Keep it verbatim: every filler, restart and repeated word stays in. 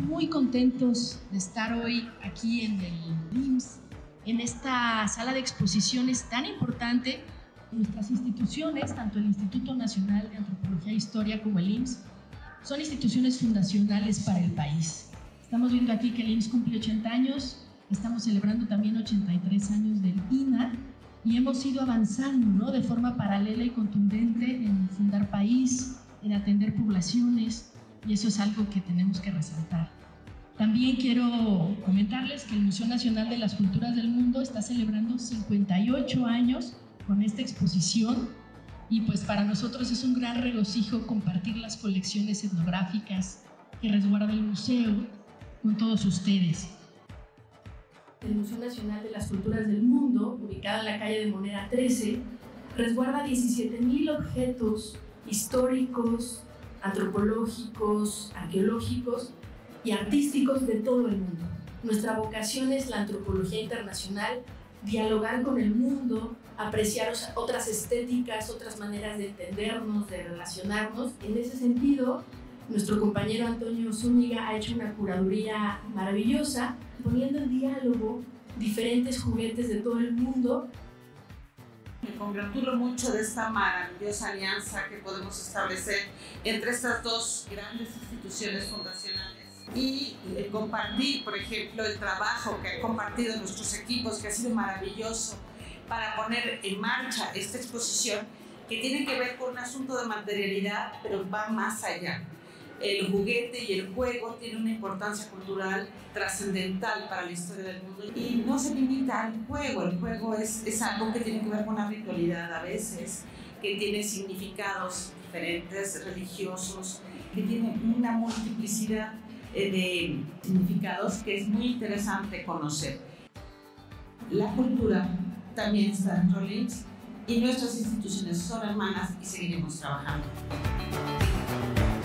muy contentos de estar hoy aquí en el I M S S, en esta sala de exposiciones tan importante. Nuestras instituciones, tanto el Instituto Nacional de Antropología e Historia como el I M S S, son instituciones fundacionales para el país. Estamos viendo aquí que el I M S S cumple ochenta años, estamos celebrando también ochenta y tres años del I N A y hemos ido avanzando, ¿no?, de forma paralela y contundente en fundar país, en atender poblaciones, y eso es algo que tenemos que resaltar. También quiero comentarles que el Museo Nacional de las Culturas del Mundo está celebrando cincuenta y ocho años con esta exposición y pues para nosotros es un gran regocijo compartir las colecciones etnográficas que resguarda el museo con todos ustedes. El Museo Nacional de las Culturas del Mundo, ubicado en la calle de Moneda trece, resguarda diecisiete mil objetos históricos, antropológicos, arqueológicos y artísticos de todo el mundo. Nuestra vocación es la antropología internacional, dialogar con el mundo, apreciar otras estéticas, otras maneras de entendernos, de relacionarnos. En ese sentido, nuestro compañero Antonio Zúñiga ha hecho una curaduría maravillosa, poniendo en diálogo diferentes juguetes de todo el mundo. Me congratulo mucho de esta maravillosa alianza que podemos establecer entre estas dos grandes instituciones fundacionales y eh, compartir, por ejemplo, el trabajo que han compartido nuestros equipos, que ha sido maravilloso para poner en marcha esta exposición que tiene que ver con un asunto de materialidad, pero va más allá. El juguete y el juego tienen una importancia cultural trascendental para la historia del mundo y no se limita al juego. El juego es, es algo que tiene que ver con la ritualidad a veces, que tiene significados diferentes, religiosos, que tiene una multiplicidad de significados que es muy interesante conocer. La cultura también está dentro del I M S S y nuestras instituciones son hermanas y seguiremos trabajando.